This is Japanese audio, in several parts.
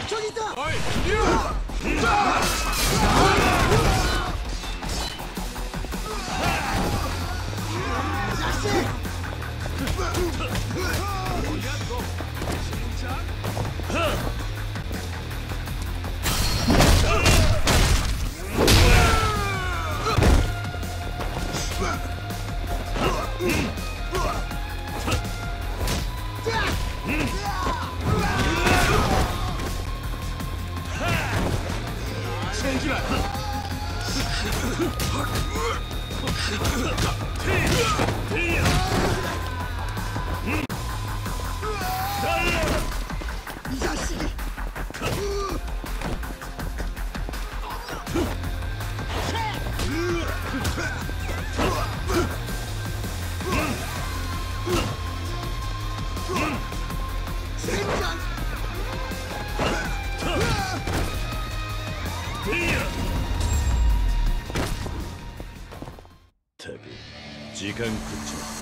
時間食っちまった。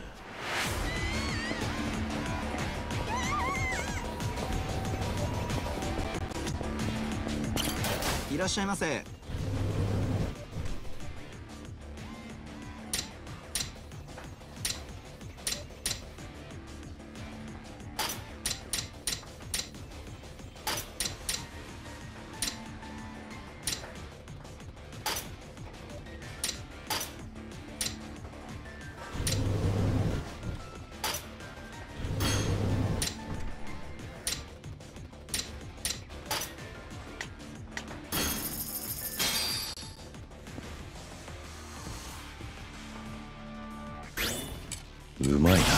いらっしゃいませ。 うまいな。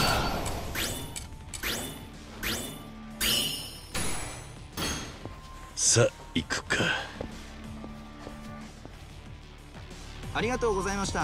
さあ行くか。 ありがとうございました。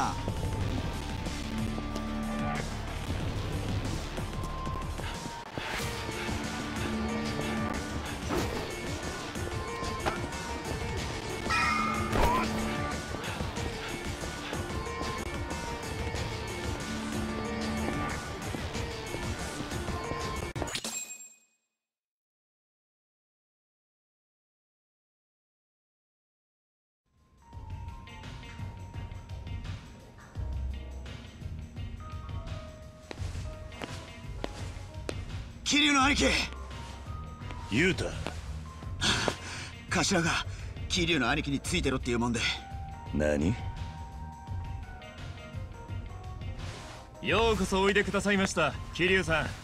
桐生の兄貴。 雄太。 頭が桐生の兄貴についてろっていうもんで。 何？ ようこそおいでくださいました、桐生さん。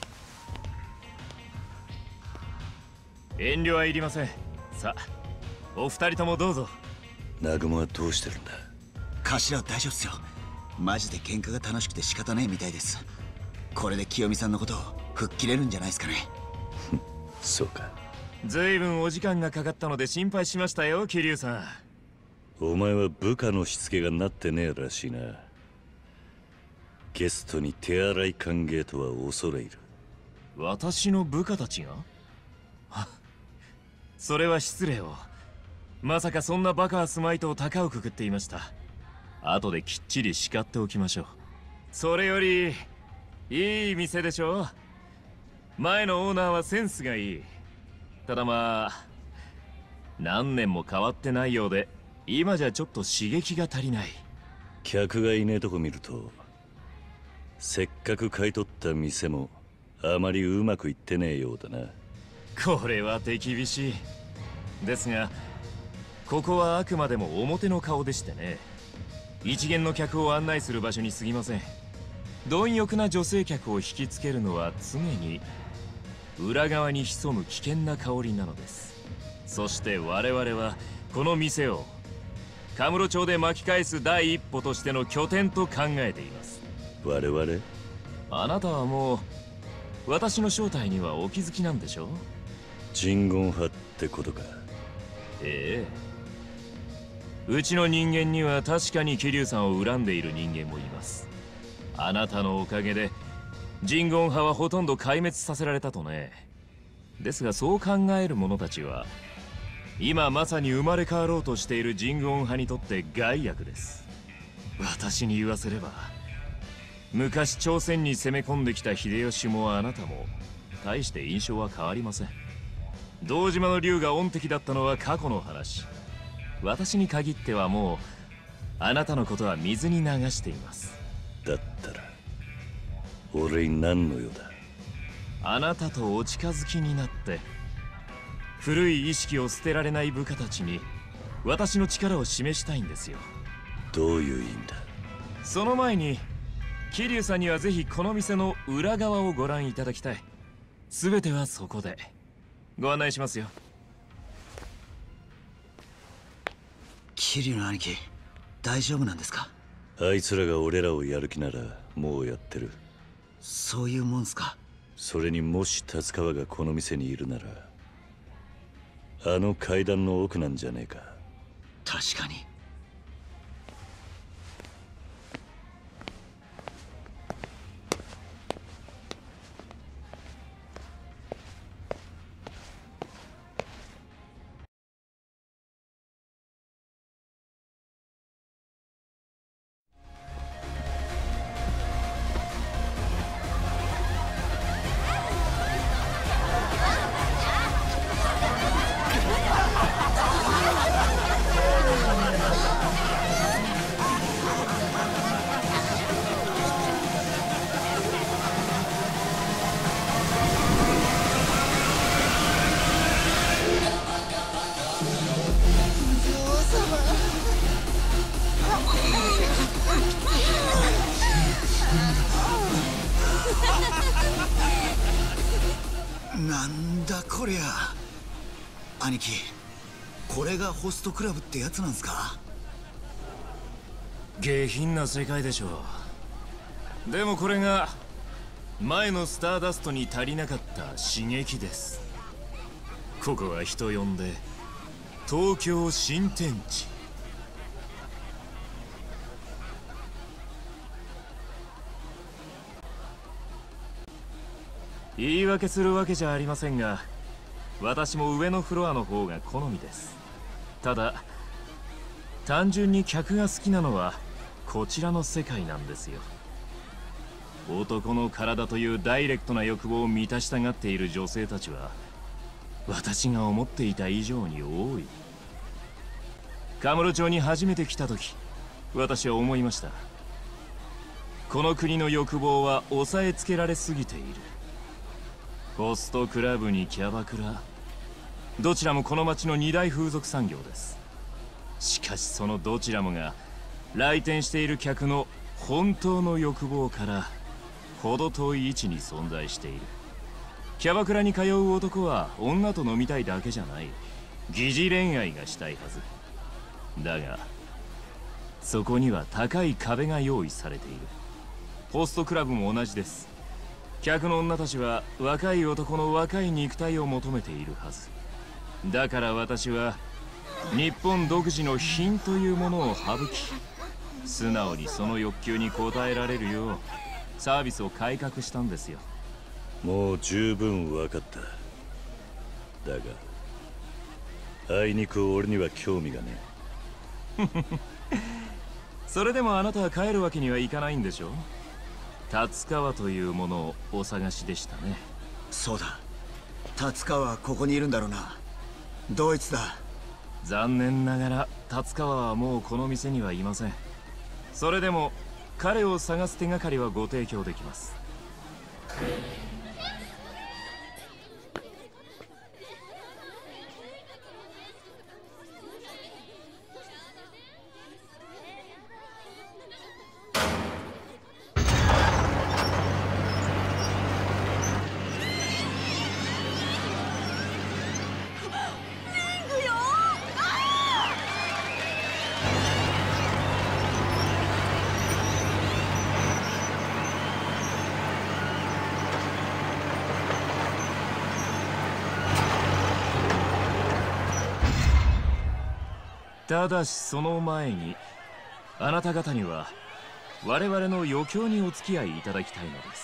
遠慮はいりません。さあ、お二人ともどうぞ。 南雲はどうしてるんだ？ 頭は大丈夫っすよ。マジで喧嘩が楽しくて仕方ねえみたいです。これで清美さんのことを吹っ切れるんじゃないですかね。 そうか。 ずいぶんお時間がかかったので心配しましたよ、桐生さん。 お前は部下のしつけがなってねえらしいな。ゲストに手洗い歓迎とは恐れ入る。 私の部下たちが？それは失礼を。まさかそんなバカはすまいと高をくくっていました。後できっちり叱っておきましょう。それよりいい店でしょ。前のオーナーはセンスがいい。ただまあ何年も変わってないようで、今じゃちょっと刺激が足りない。 客がいねえとこ見ると、せっかく買い取った店もあまりうまくいってねえようだな。 これは手厳しい。ですがここはあくまでも表の顔でしてね、一見の客を案内する場所に過ぎません。貪欲な女性客を引きつけるのは常に裏側に潜む危険な香りなのです。そして我々はこの店をカムロ町で巻き返す第一歩としての拠点と考えています。 我々？ あなたはもう私の正体にはお気づきなんでしょう？ 人言派ってことか。 ええ、うちの人間には確かに桐生さんを恨んでいる人間もいます。あなたのおかげで人言派はほとんど壊滅させられたとね。ですがそう考える者たちは今まさに生まれ変わろうとしている人言派にとって害悪です。私に言わせれば昔朝鮮に攻め込んできた秀吉もあなたも大して印象は変わりません。 堂島の竜が御敵だったのは過去の話。私に限ってはもうあなたのことは水に流しています。 だったら俺に何の用だ。 あなたとお近づきになって古い意識を捨てられない部下たちに私の力を示したいんですよ。 どういう意味だ。 その前に桐生さんにはぜひこの店の裏側をご覧いただきたい。全てはそこでご案内しますよ。 桐生の兄貴、大丈夫なんですか？ あいつらが俺らをやる気ならもうやってる。 そういうもんすか？ それにもし達川がこの店にいるならあの階段の奥なんじゃねえか。 確かに。なんだこりゃ。兄貴、これがホストクラブってやつなんすか？ 下品な世界でしょう。でもこれが前のスターダストに足りなかった刺激です。ここは人呼んで東京新天地。言い訳するわけじゃありませんが、私も上のフロアの方が好みです。ただ単純に客が好きなのはこちらの世界なんですよ。男の体というダイレクトな欲望を満たしたがっている女性たちは私が思っていた以上に多い。カムロ町に初めて来た時、私は思いました。この国の欲望は抑えつけられすぎている。ホストクラブにキャバクラ、どちらもこの町の二大風俗産業です。しかしそのどちらもが来店している客の本当の欲望から程遠い位置に存在している。キャバクラに通う男は女と飲みたいだけじゃない、疑似恋愛がしたいはずだが、そこには高い壁が用意されている。ホストクラブも同じです。客の女たちは若い男の若い肉体を求めているはずだから、私は日本独自の品というものを省き、素直にその欲求に応えられるようサービスを改革したんですよ。 もう十分分かった。だがあいにく俺には興味がねえ。 それでもあなたは帰るわけにはいかないんでしょ。達川というものをお探しでしたね。 そうだ、達川はここにいるんだろうな。ドイツだ。 残念ながら達川はもうこの店にはいません。それでも彼を探す手がかりはご提供できます。ただしその前に、あなた方には我々の余興にお付き合いいただきたいのです。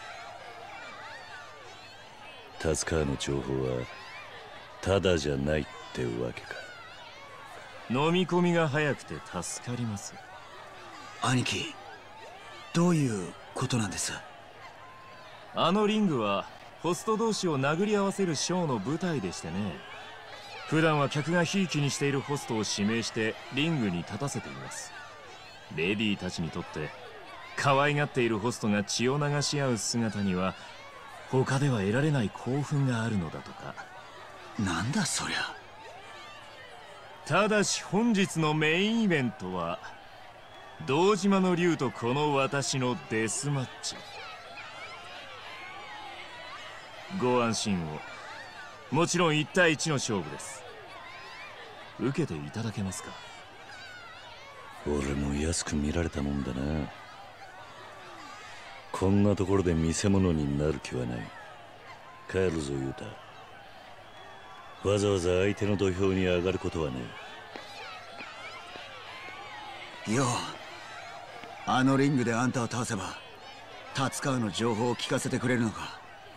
達川の情報はただじゃないってわけか。 飲み込みが早くて助かります。 兄貴、どういうことなんです？ あのリングはホスト同士を殴り合わせるショーの舞台でしてね。普段は客がひいきにしているホストを指名してリングに立たせています。レディーたちにとって可愛がっているホストが血を流し合う姿には他では得られない興奮があるのだとか。 なんだそりゃ。 ただし本日のメインイベントは堂島の竜とこの私のデスマッチ。ご安心を。もちろん1対1の勝負です。受けていただけますか？ 俺も安く見られたもんだな。こんなところで見せ物になる気はない。帰るぞユータ。わざわざ相手の土俵に上がることはねえ。よう、あのリングであんたを倒せば達川の情報を聞かせてくれるのか？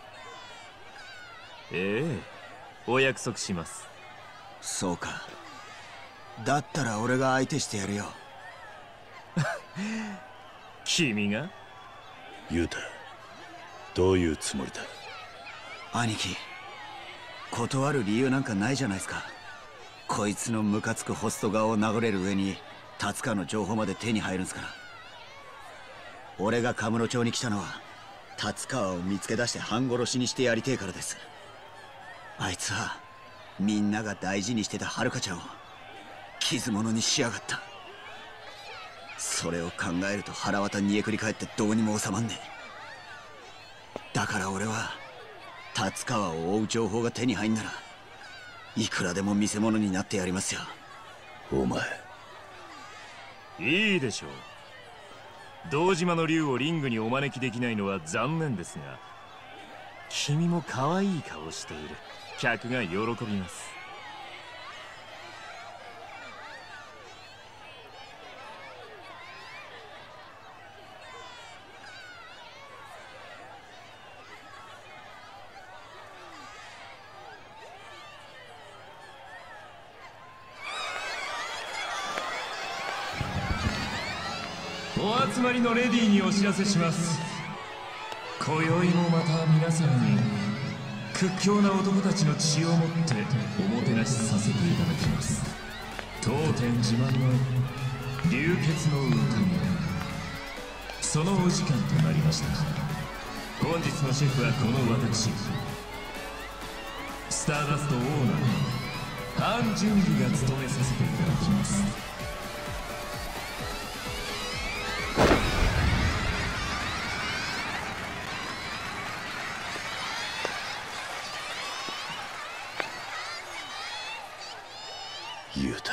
ええ、お約束します。 そうか。だったら俺が相手してやるよ。 君が？ ユータ、どういうつもりだ？ 兄貴、断る理由なんかないじゃないですか。こいつのムカつくホスト顔を殴れる上に達川の情報まで手に入るんすから。俺がカムロ町に来たのは達川を見つけ出して半殺しにしてやりてえからです。あいつはみんなが大事にしてた遥ちゃんを傷物にしやがった。それを考えると腹渡煮えくり返ってどうにも収まんねえ。だから俺は達川を追う情報が手に入んならいくらでも見せ物になってやりますよ。 お前。 いいでしょう。堂島の竜をリングにお招きできないのは残念ですが、君も可愛い顔している。客が喜びます。お集まりのレディーにお知らせします。今宵もまた皆さんに屈強な男たちの血をもっておもてなしさせていただきます。当店自慢の流血の宴、そのお時間となりました。本日のシェフはこの私、スターダストオーナーハン・ジュンギが務めさせていただきます。 ユータ、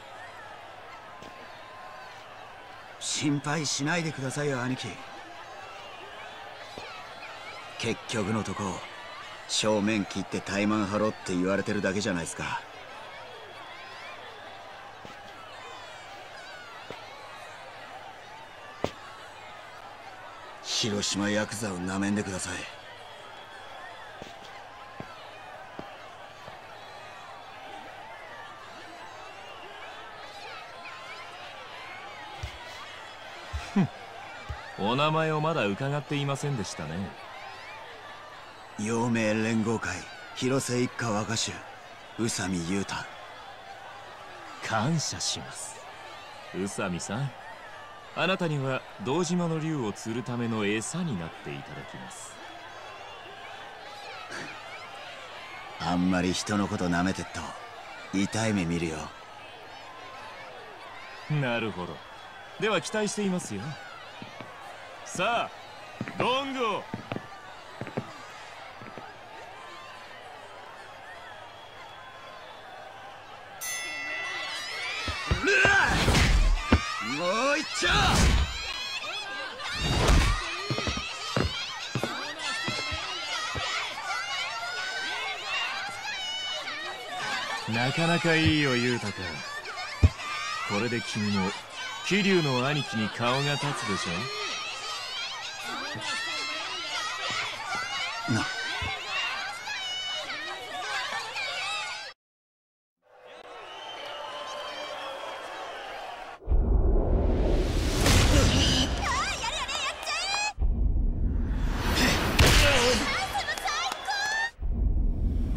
心配しないでくださいよ兄貴。結局のとこ正面切って怠慢張ろうって言われてるだけじゃないですか。広島ヤクザをなめんでください。 お名前をまだ伺っていませんでしたね。 陽明連合会広瀬一家若衆宇佐美雄太。 感謝します。宇佐美さん、あなたには堂島の竜を釣るための餌になっていただきます。 あんまり人のこと舐めてっと痛い目見るよ。 なるほど。では期待していますよ。さあ、ゴングを。 もう一丁。 なかなかいいよ、雄太君。これで君も桐生の兄貴に顔が立つでしょ。 な。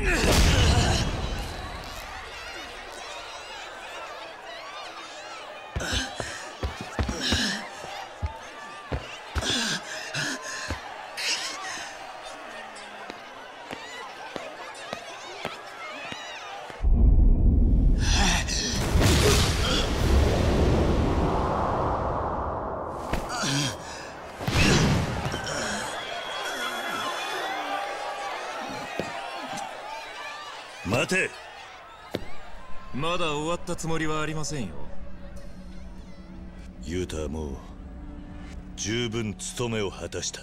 待て。 まだ終わったつもりはありませんよ。 ユータはもう十分務めを果たした。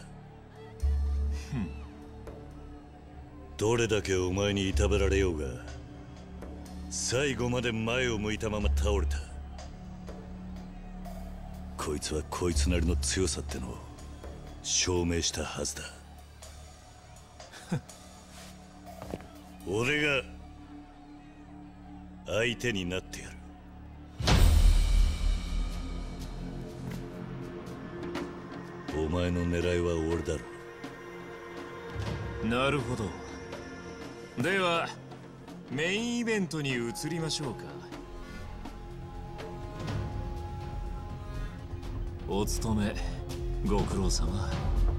どれだけお前にいたぶられようが最後まで前を向いたまま倒れた。こいつはこいつなりの強さってのを証明したはずだ。俺が相手になってやる。お前の狙いは俺だろ。 なるほど。ではメインイベントに移りましょうか。お勤めご苦労様。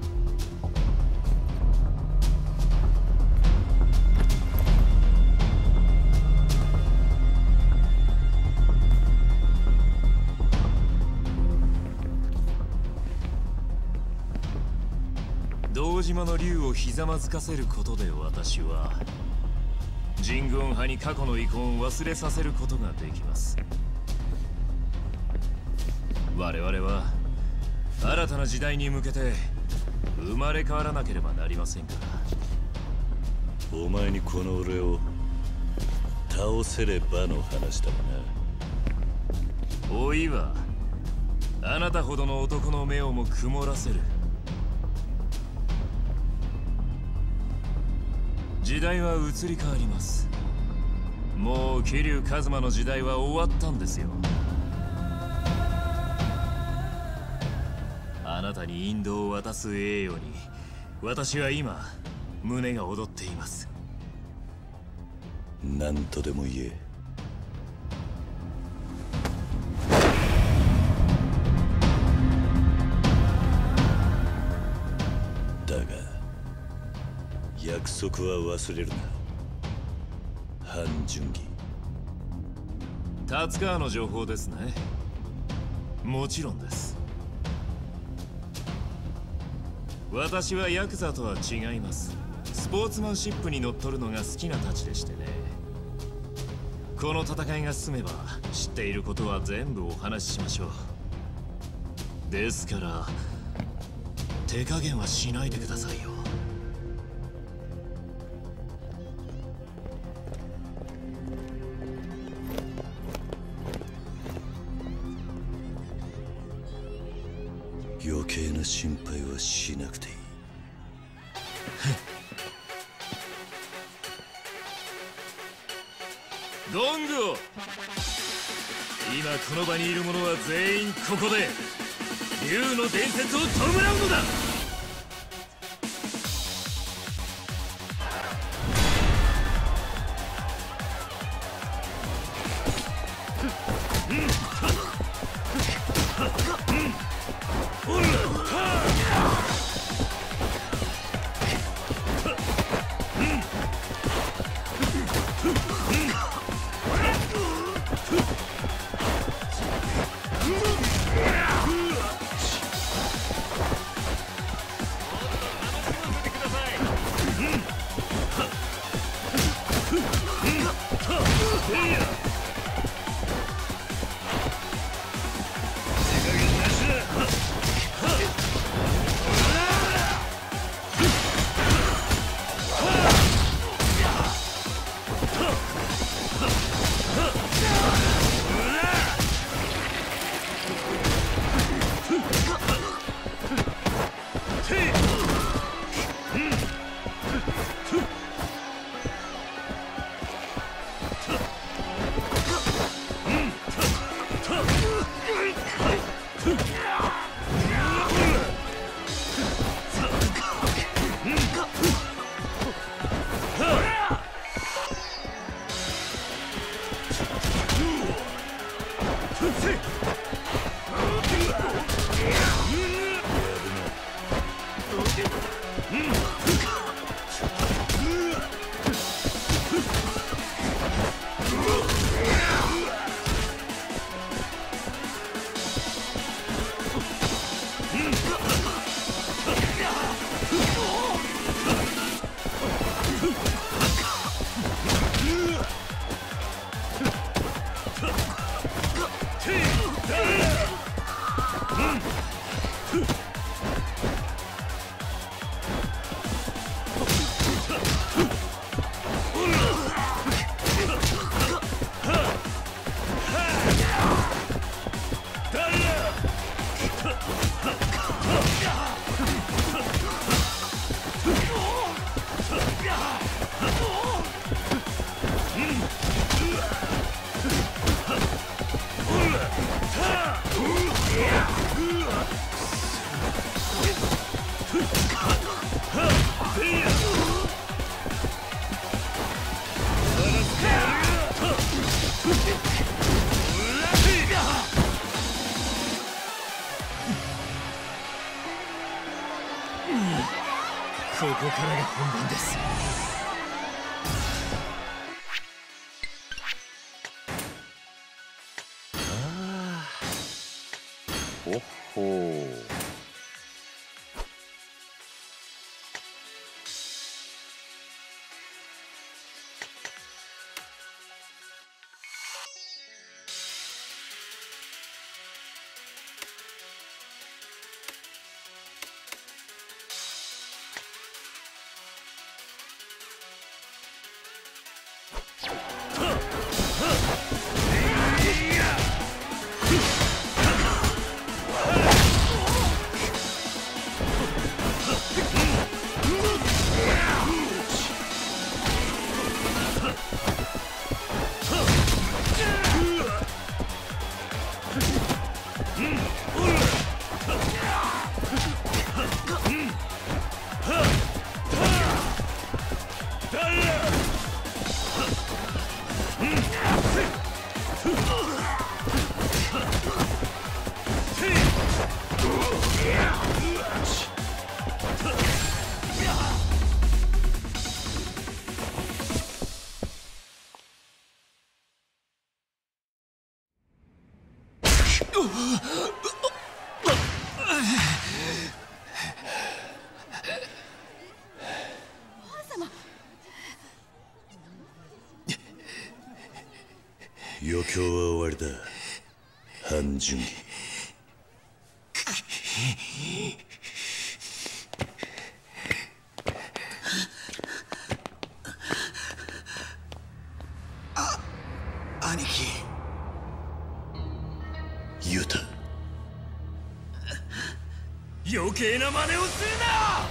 堂島の竜をひざまずかせることで私は神軍派に過去の遺恨を忘れさせることができます。我々は新たな時代に向けて生まれ変わらなければなりませんから。 お前にこの俺を倒せればの話だがな。 老いはあなたほどの男の目をも曇らせる。時代は移り変わります。もう桐生一馬の時代は終わったんですよ。あなたに引導を渡す栄誉に私は今胸が躍っています。 何とでも言え。だが約束は忘れるな、半純義。 達川の情報ですね。もちろんです。私はヤクザとは違います。スポーツマンシップにのっとるのが好きなたちでしてね。この戦いが進めば知っていることは全部お話ししましょう。ですから手加減はしないでくださいよ。 余計な心配はしなくていい。 ゴングを。今この場にいる者は全員ここで竜の伝説を弔うのだ。 からが本番です。 おっほー。余興は終わりだ、半純義。 兄貴。 ユタ。 余計な真似をするな。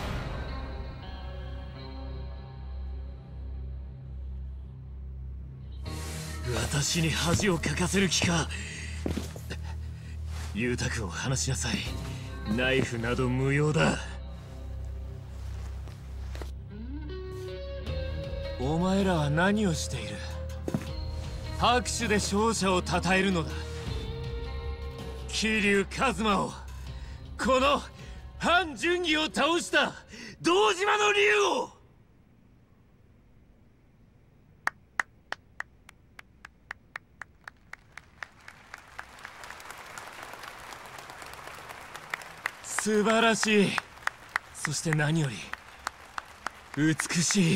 私に恥をかかせる気か。ユタ君を離しなさい。ナイフなど無用だ。お前らは何をしている？拍手で勝者を称えるのだ。桐生一馬を、この半純義を倒した堂島の竜を。素晴らしい。そして何より美しい。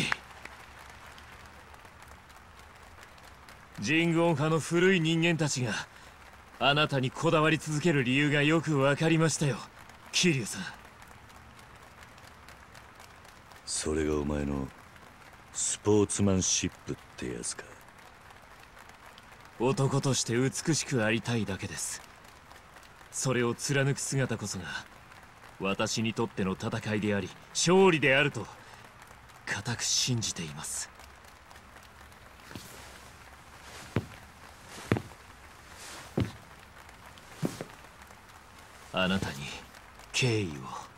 ジングオン派の古い人間たちがあなたにこだわり続ける理由がよく分かりましたよ、桐生さん。 それがお前のスポーツマンシップってやつか。 男として美しくありたいだけです。それを貫く姿こそが私にとっての戦いであり勝利であると固く信じています。あなたに敬意を。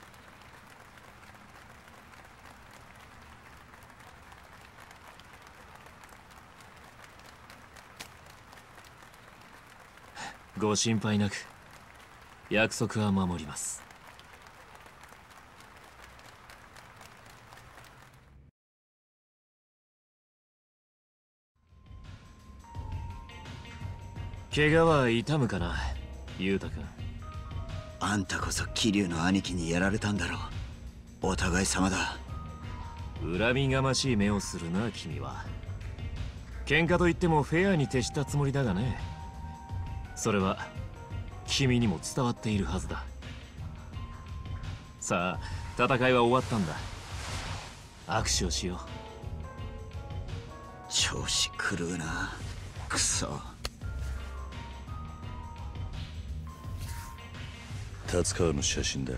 ご心配なく約束は守ります。怪我は痛むかな、裕太君。 あんたこそ桐生の兄貴にやられたんだろう。お互い様だ。 恨みがましい目をするな、君は。喧嘩といってもフェアに徹したつもりだがね。それは君にも伝わっているはずだ。さあ、戦いは終わったんだ。握手をしよう。 調子狂うな、クソ。 達川の写真だ。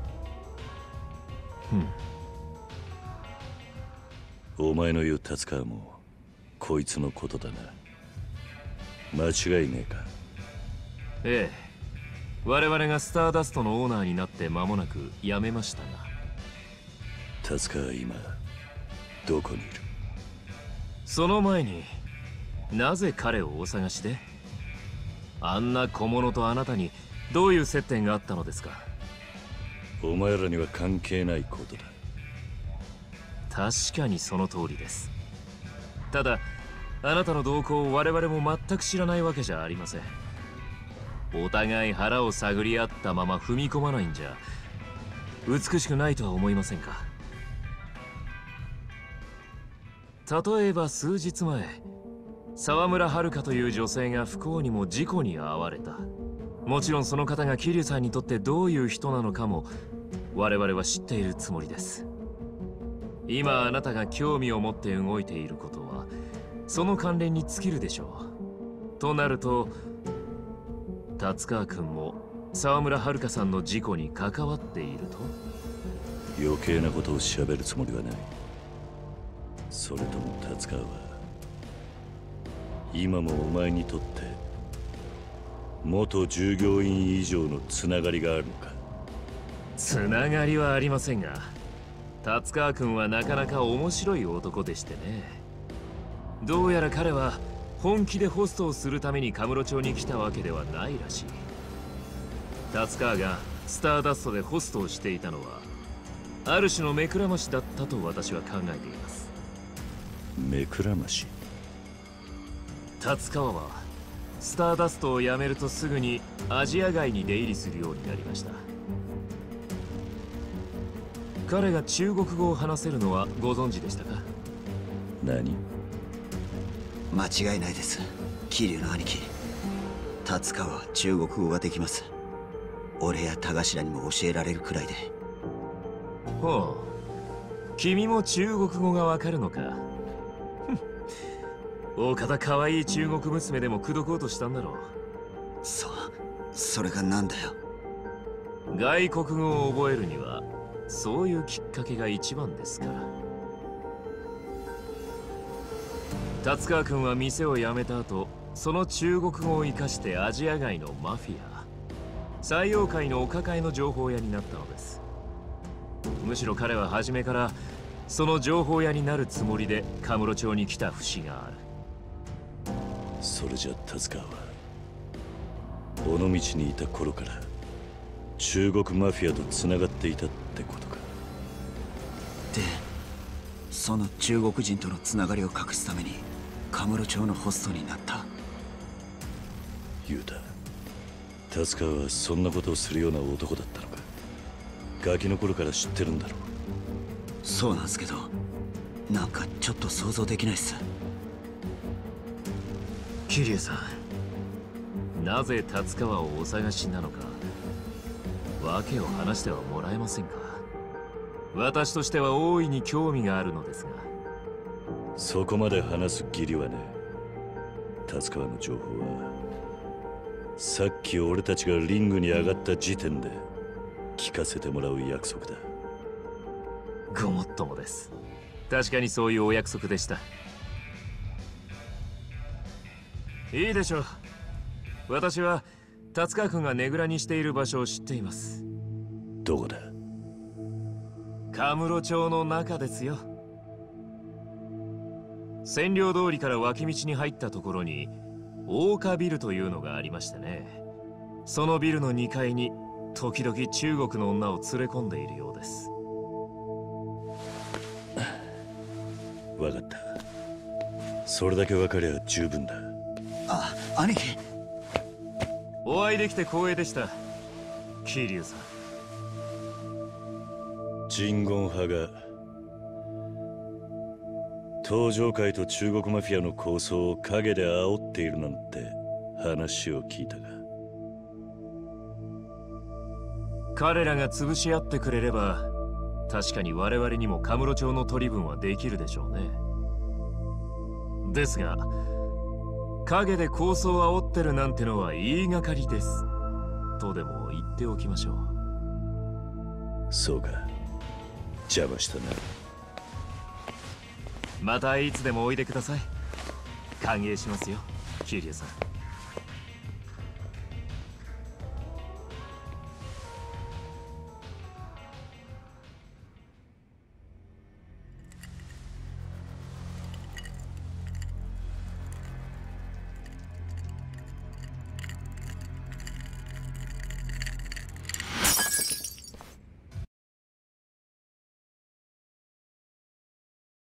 お前の言う達川もこいつのことだな。間違いねえか。 ええ、我々がスターダストのオーナーになって間もなく辞めましたが。 達川は今どこにいる？ その前になぜ彼をお探しで？あんな小物とあなたにどういう接点があったのですか？ お前らには関係ないことだ。 確かにその通りです。ただあなたの動向を我々も全く知らないわけじゃありません。お互い腹を探り合ったまま踏み込まないんじゃ美しくないとは思いませんか。例えば数日前、沢村遥という女性が不幸にも事故に遭われた。もちろんその方が桐生さんにとってどういう人なのかも我々は知っているつもりです。今あなたが興味を持って動いていることはその関連に尽きるでしょう。となると達川君も沢村遥さんの事故に関わっていると？ 余計なことを喋るつもりはない。それとも達川は今もお前にとって元従業員以上のつながりがあるのか？ つながりはありませんが、達川君はなかなか面白い男でしてね。どうやら彼は本気でホストをするためにカムロ町に来たわけではないらしい。達川がスターダストでホストをしていたのはある種の目くらましだったと私は考えています。 目くらまし？ 達川はスターダストを辞めるとすぐにアジア街に出入りするようになりました。彼が中国語を話せるのはご存知でしたか？ 何？ 間違いないです。桐生の兄貴達川は中国語ができます。俺や田頭にも教えられるくらいで。 ほう、君も中国語がわかるのか。大方可愛い中国娘でも口説こうとしたんだろう。 それがなんだよ。 外国語を覚えるにはそういうきっかけが一番ですから。達川君は店を辞めた後、その中国語を生かしてアジア街のマフィア、西洋界のお抱えの情報屋になったのです。むしろ彼は初めからその情報屋になるつもりでカムロ町に来た節がある。 それじゃ達川は尾道にいた頃から中国マフィアとつながっていたってことか。 でその中国人とのつながりを隠すためにカムロ町のホストになった。 ユウタ、達川はそんなことをするような男だったのか？ガキの頃から知ってるんだろう。 そうなんすけど、なんかちょっと想像できないっす。 桐生さん、なぜ達川をお探しなのか訳を話してはもらえませんか？私としては大いに興味があるのですが。 そこまで話す義理はね。達川の情報はさっき俺たちがリングに上がった時点で聞かせてもらう約束だ。 ごもっともです。確かにそういうお約束でした。いいでしょう。私は達川君がねぐらにしている場所を知っています。 どこだ？ カムロ町の中ですよ。占領通りから脇道に入ったところに大岡ビルというのがありましてね。そのビルの2階に時々中国の女を連れ込んでいるようです。 分かった。それだけ分かりゃ十分だ。 あ、兄貴。 お会いできて光栄でした、桐生さん。 鎮魂派が東上界と中国マフィアの抗争を陰で煽っているなんて話を聞いたが。 彼らが潰し合ってくれれば確かに我々にもカムロ町の取り分はできるでしょうね。ですが陰で抗争を煽ってるなんてのは言いがかりですとでも言っておきましょう。 そうか、邪魔したな。 またいつでもおいでください。歓迎しますよ、桐生さん。